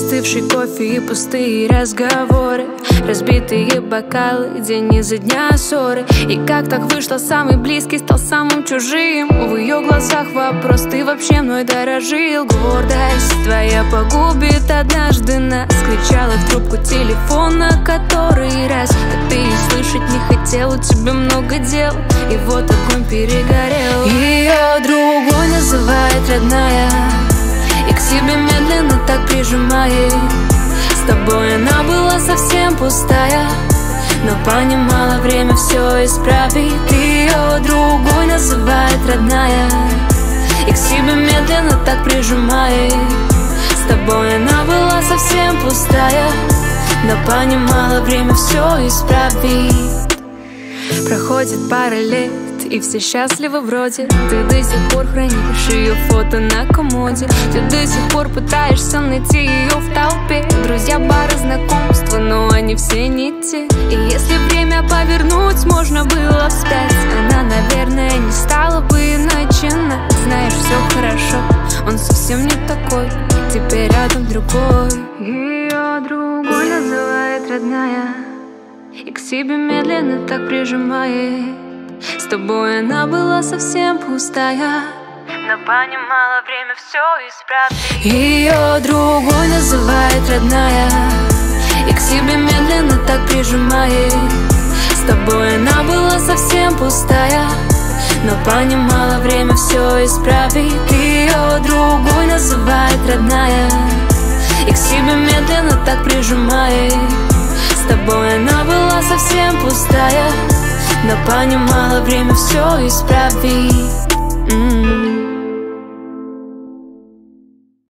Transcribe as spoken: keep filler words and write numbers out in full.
Остывший кофе и пустые разговоры, разбитые бокалы, день изо дня ссоры. И как так вышло, самый близкий стал самым чужим. В ее глазах вопрос: ты вообще мной дорожил? Гордость твоя погубит однажды нас. Кричала в трубку телефона который раз, а ты и слышать не хотел. У тебя много дел, и вот огонь перегорел. Ее другой называет родная, и к себе медленно так прижимает. С тобой она была совсем пустая, но понимала, время все исправит. Ее другой называет родная, и к себе медленно так прижимает. С тобой она была совсем пустая, но понимала, время все исправит. Проходит пара лет, и все счастливы вроде. Ты до сих пор хранишь ее фото на комоде. Ты до сих пор пытаешься найти ее в толпе. Друзья, бары, знакомства, но они все не те. И если время повернуть можно было вспять, она, наверное, не стала бы иначе. Знаешь, все хорошо, он совсем не такой, теперь рядом другой. Ее другой называет родная, и к себе медленно так прижимает. С тобой она была совсем пустая, но понимала, время все исправит. Ее другой называет родная, и к себе медленно так прижимает. С тобой она была совсем пустая, но понимала, время все исправит. Ее другой называет родная, и к себе медленно так прижимает. С тобой она была совсем пустая, но понимала, время все исправит.